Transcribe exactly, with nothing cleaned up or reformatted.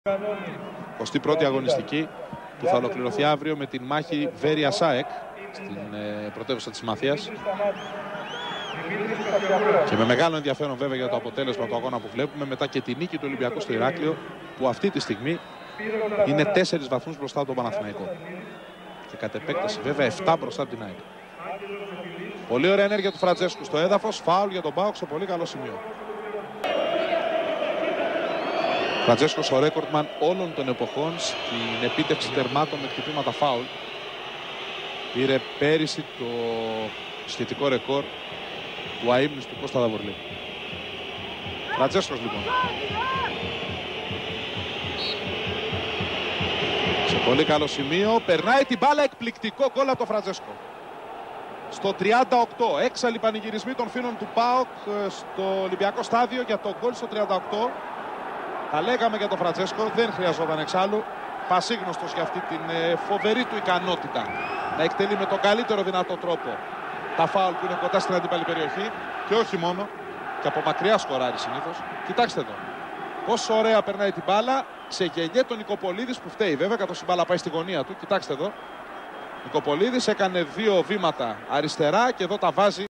εικοστή πρώτη αγωνιστική που θα ολοκληρωθεί αύριο με την μάχη Βέρεια Σάεκ στην ε, πρωτεύουσα της Μαθίας. Και με μεγάλο ενδιαφέρον βέβαια για το αποτέλεσμα του αγώνα που βλέπουμε μετά και τη νίκη του Ολυμπιακού στο Ηράκλειο, που αυτή τη στιγμή είναι τέσσερις βαθμούς μπροστά από τον Παναθηναϊκό. Και κατ' επέκταση βέβαια επτά μπροστά από την ΑΕΚ. Πολύ ωραία ενέργεια του Φραντζέσκου στο έδαφος, φάουλ για τον ΠΑΟΚ σε πολύ καλό σημείο. Φραντζέσκος ο ρέκορντμαν όλων των εποχών στην επίτευξη τερμάτων με χτυπήματα φάουλ. Πήρε πέρυσι το σχετικό ρεκόρ του αείμνηστου Κώστα Δαβορλή. Φραντζέσκος λοιπόν. Σε πολύ καλό σημείο, περνάει την μπάλα, εκπληκτικό γκολ από το Φραντζέσκο. Στο τριάντα οκτώ, έξαλλοι πανηγυρισμοί των φίλων του ΠΑΟΚ στο Ολυμπιακό στάδιο για το γκολ στο τριάντα οκτώ. Τα λέγαμε για τον Φραντζέσκο, δεν χρειαζόταν εξάλλου. Πασίγνωστος για αυτή την φοβερή του ικανότητα να εκτελεί με τον καλύτερο δυνατό τρόπο τα φάουλ που είναι κοντά στην αντίπαλη περιοχή. Και όχι μόνο, και από μακριά σκοράρει συνήθως. Κοιτάξτε εδώ. Πόσο ωραία περνάει την μπάλα. Ξεγελιέται τον Νικοπολίδης που φταίει βέβαια, καθώς η μπάλα πάει στη γωνία του. Κοιτάξτε εδώ. Νικοπολίδης έκανε δύο βήματα αριστερά και εδώ τα βάζει